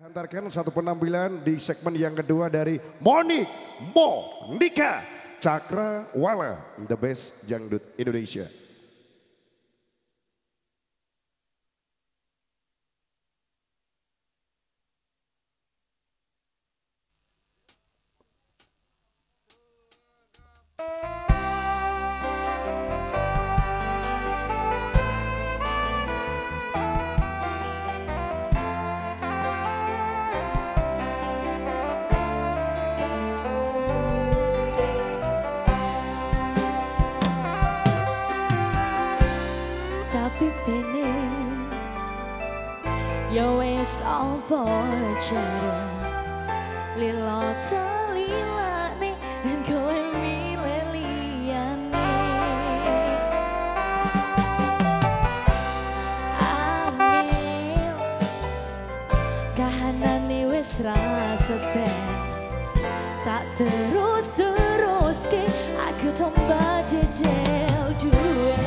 Antarkan satu penampilan di segmen yang kedua dari Monika Cakrawala, the best jangdut Indonesia. Pipine ya wis apa cara lila talilane dan kowe milih liyane angel kahanane wis ra seten tak terus-teruske aku tambah jejel duwe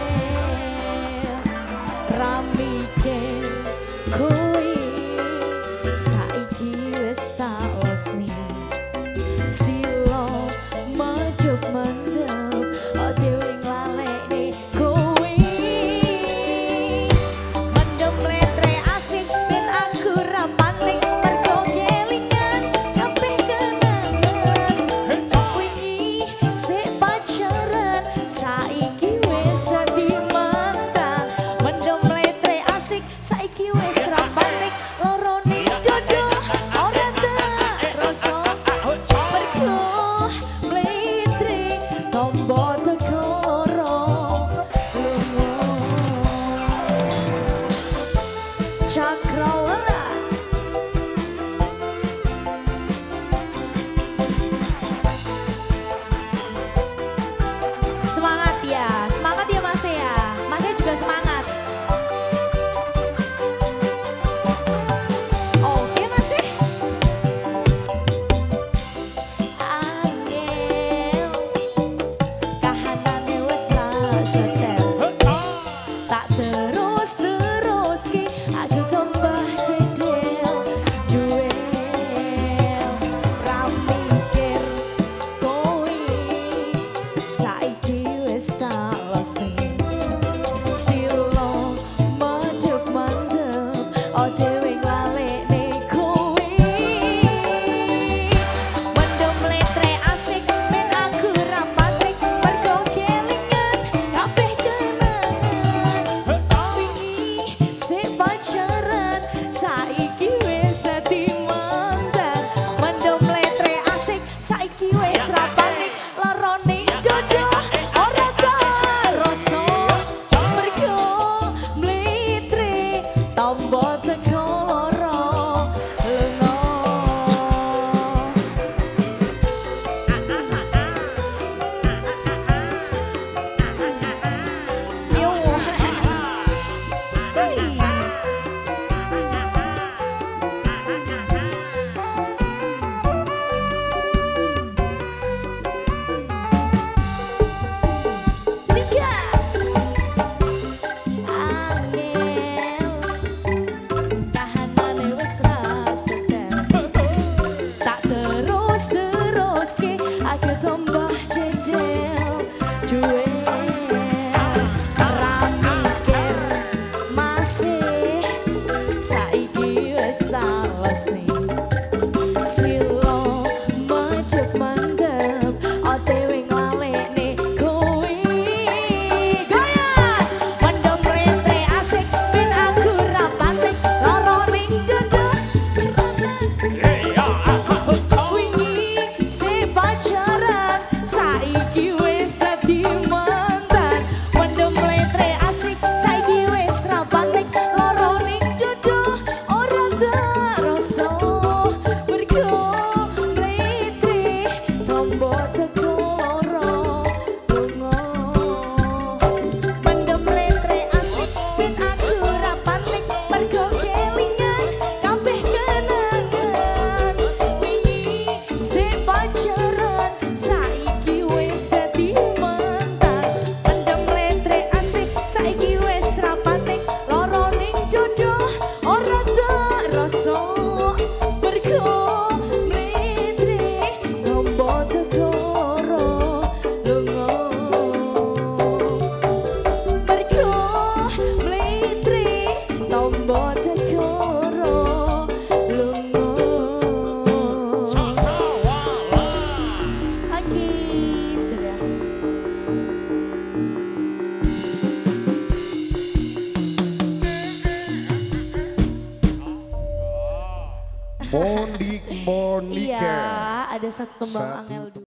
ramike kowe saiki wis tak lesni silo majuk mendem dhewe nglalekne kowe mendem letre asik ben aku ra maning mergo kelingan kabeh kenangan wingi sik pacaran saiki wis dadi mantan mendem letre asik saiki wis ra Monika. Iya, ada satu kembang Satu. angel dulu.